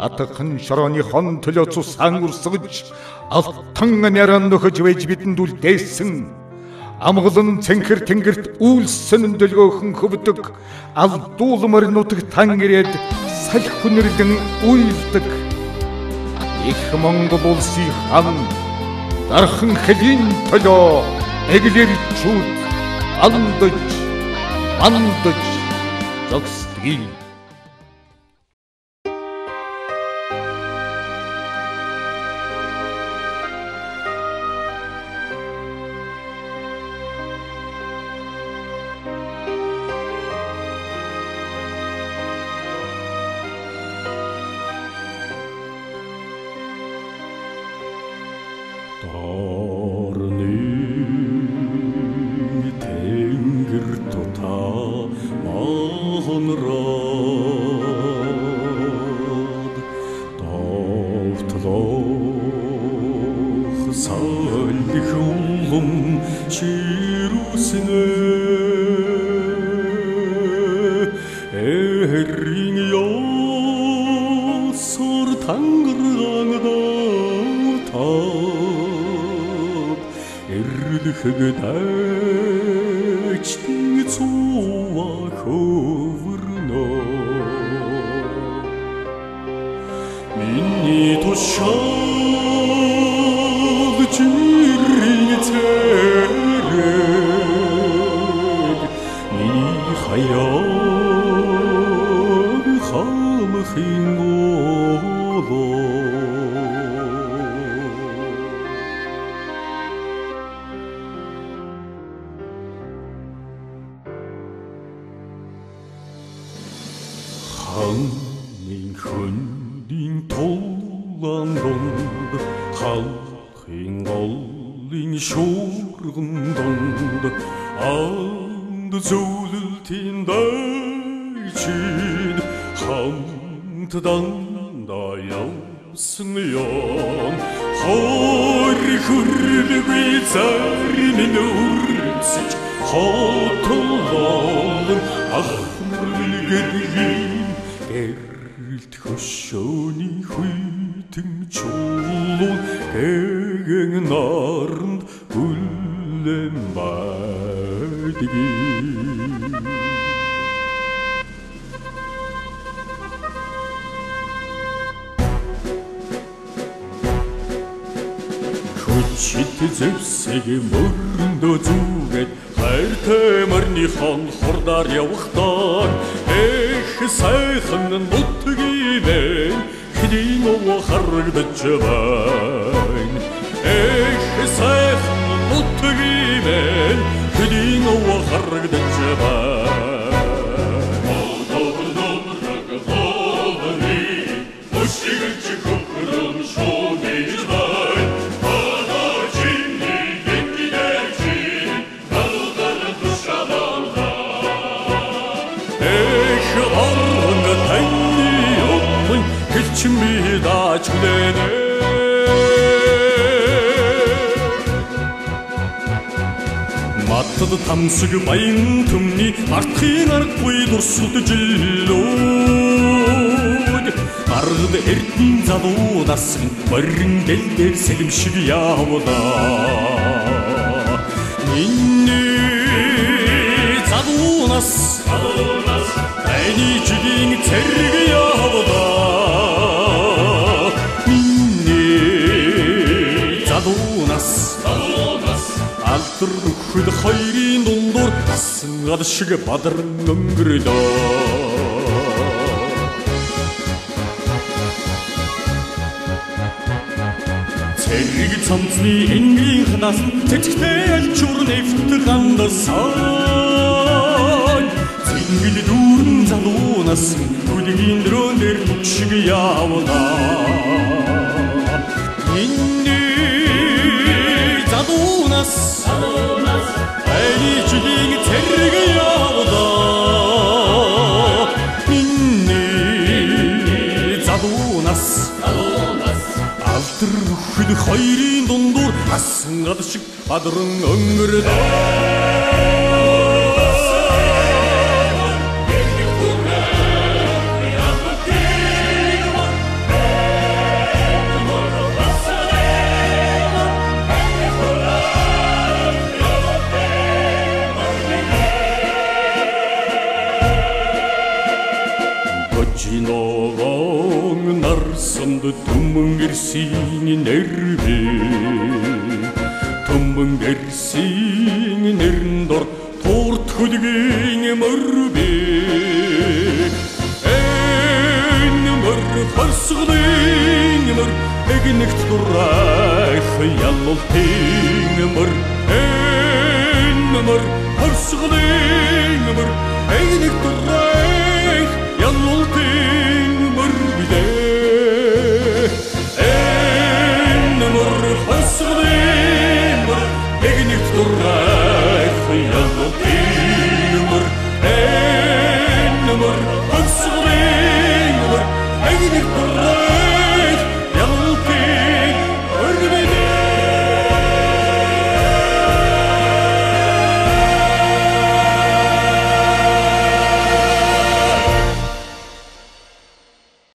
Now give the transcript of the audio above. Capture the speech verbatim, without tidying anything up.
атақан шороныхон төлөцу саңгурсыгыч алтан няран нөхөж байж бидэнд үлдээсэн амгалан цэнхэр тэнгэрт үйлсэн дөлгөөхөн хөвдөг алдуулмар нутаг тангирээд салхи хүнэрдэн уйлдаг их Монгол улсын хан дархан хэлийн төлөө эглэрчүүд андаж андаж зогсдгийг зевсеге мөрөндөө зүгээд хайртай марныхон хурдаар явахдаа эх сайхан нутгийвэ хэдийн ов харагдаж байна эх сайхан нутгийвэ хэдийн ов харагдаж байна Маттад тамсаг баян төмний мартын аргагүй дурсалдж илүүд аргад эрдэн залуунаас морин дэлдэр сэлэм шиг явлаа миний залуунаас таны жилийн цэрэг явлаа Алтар хөд хоёрын дундуур асан гал шиг бадран өнгөрдөө Цэрэг цамцны энгийн ханаас цэцэгтэй алчуур нэвт гандасан Цэнгэл дүүрэн залуунаас хүлгийн дрон дээр түг шиг явлаа Залуунаас Айчгийн цэрэг явлаа Миний залуунаас Алтар хөд хоёрын дундуур асан гал шиг бадран өнгөрдөө Согон нарсамды түмэн гэрсийн нэрвэ Түмэн гэрсийн нэрн дор Турт хөдгийн мөрвэ Эн мөр харсгалын мөр Эгнэгт дурайх яллалтын мөр Эн мөр харсгалын мөр Эгнэгт дурайх